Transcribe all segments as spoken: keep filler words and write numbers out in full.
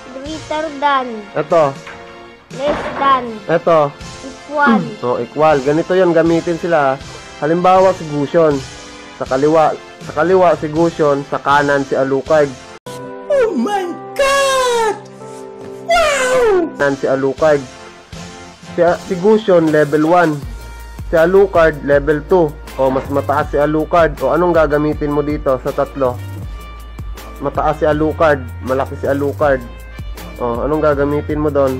Greater than. Ito. Less than. Ito. Equal. Oh, equal. Ganito yon, gamitin sila. Halimbawa, si Gusion. Sa kaliwa, sa kaliwa si Gusion, sa kanan si Alucard. Oh my God! Wow! Kanan si Alucard. Si, si Gusion, level one. Si Alucard, level two. O, mas mataas si Alucard. O, anong gagamitin mo dito sa tatlo? Mataas si Alucard, malaki si Alucard. O, anong gagamitin mo doon?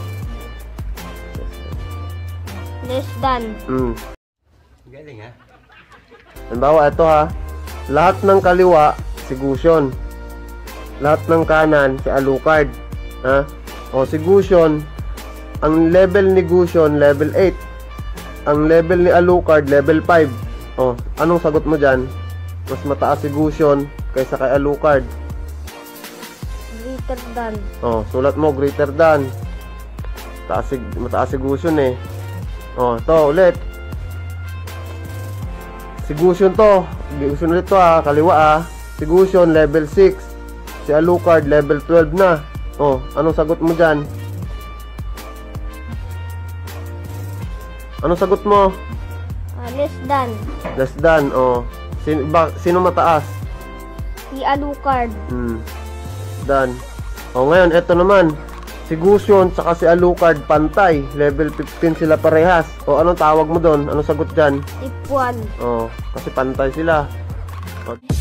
Less than. Hmm. Galing ha? Halimbawa, ito ha. Lahat ng kaliwa, si Gusion. Lahat ng kanan, si Alucard. Ha? O, si Gusion, ang level ni Gusion, level eight. Ang level ni Alucard, level five. O, anong sagot mo dyan? Mas mataas si Gusion kaysa kay Alucard. Greater than. O, sulat mo, greater than. Mataas si, mataas si Gusion eh. O, ito ulit. Si Gusion to. Gusion ulit to ha. Kaliwa ha. Si Gusion level six. Si Alucard level twelve na. O, anong sagot mo dyan? Anong sagot mo? Uh, less than. Less than. O, sino, ba, sino mataas? Si Alucard. Hmm. Done. O, ngayon, eto naman. Si Gusion saka si Alucard pantay. Level fifteen sila parehas. O, anong tawag mo doon? Anong sagot dyan? Equal. O, kasi pantay sila. O,